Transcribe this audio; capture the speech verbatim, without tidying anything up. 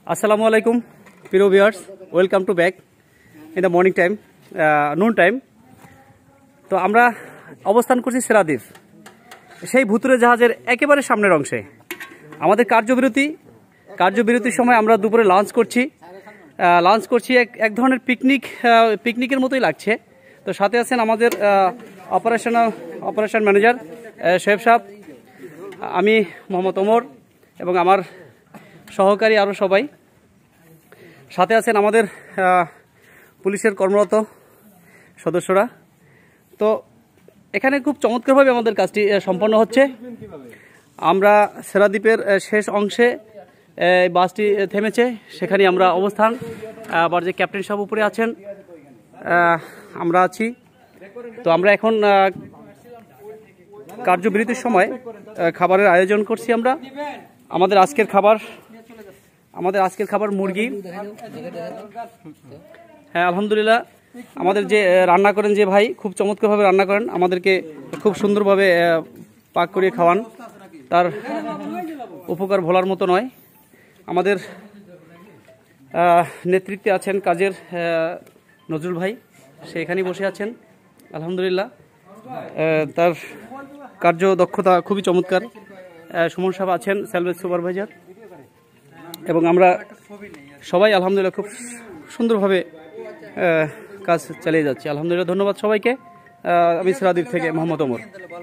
আসসালামু আলাইকুম প্রিয় viewers, welcome to back in the morning time, noon time. তো আমরা অবস্থান করছি সেরাদ্বীপ, সেই ভুতুরে জাহাজের একেবারে সামনের অংশে। আমাদের কার্যবিরতি কার্যবিরতির সময় আমরা দুপুরে লাঞ্চ করছি লাঞ্চ করছি এক এক ধরনের পিকনিক পিকনিকের মতোই লাগছে। তো সাথে আছেন আমাদের অপারেশনাল অপারেশন ম্যানেজার শেফ সাহেব, আমি মোহাম্মদ ওমর এবং আমার সহকারী আরও সবাই। সাথে আছেন আমাদের পুলিশের কর্মরত সদস্যরা। তো এখানে খুব চমৎকারভাবে আমাদের কাজটি সম্পন্ন হচ্ছে। আমরা সেরাদ্বীপের শেষ অংশে বাসটি থেমেছে, সেখানে আমরা অবস্থান। আবার যে ক্যাপ্টেন সাহেব উপরে আছেন, আমরা আছি। তো আমরা এখন কার্যবিরতির সময় খাবারের আয়োজন করছি। আমরা আমাদের আজকের খাবার আমাদের আজকের খাবার মুরগি। হ্যাঁ, আলহামদুলিল্লাহ। আমাদের যে রান্না করেন যে ভাই, খুব চমৎকারভাবে রান্না করেন, আমাদেরকে খুব সুন্দরভাবে পাক করিয়ে খাওয়ান। তার উপকার ভোলার মতো নয়। আমাদের নেতৃত্বে আছেন কাজের নজরুল ভাই, সে এখানেই বসে আছেন। আলহামদুলিল্লাহ, তার কার্য দক্ষতা খুবই চমৎকার। সুমন সাহেব আছেন সেলভেজ সুপারভাইজার, এবং আমরা সবাই আলহামদুলিল্লাহ খুব সুন্দরভাবে কাজ চালিয়ে যাচ্ছি। আলহামদুলিল্লাহ, ধন্যবাদ সবাইকে। আমি সেরাদ্বীপ থেকে মোহাম্মদ ওমর।